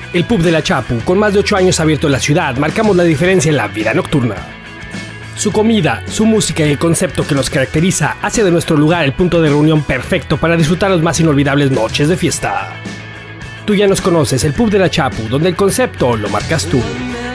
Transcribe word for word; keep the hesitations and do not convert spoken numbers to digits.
El pub de la Chapu, con más de ocho años abierto en la ciudad, marcamos la diferencia en la vida nocturna. Su comida, su música y el concepto que los caracteriza hace de nuestro lugar el punto de reunión perfecto para disfrutar las más inolvidables noches de fiesta. Tú ya nos conoces, el pub de la Chapu, donde el concepto lo marcas tú.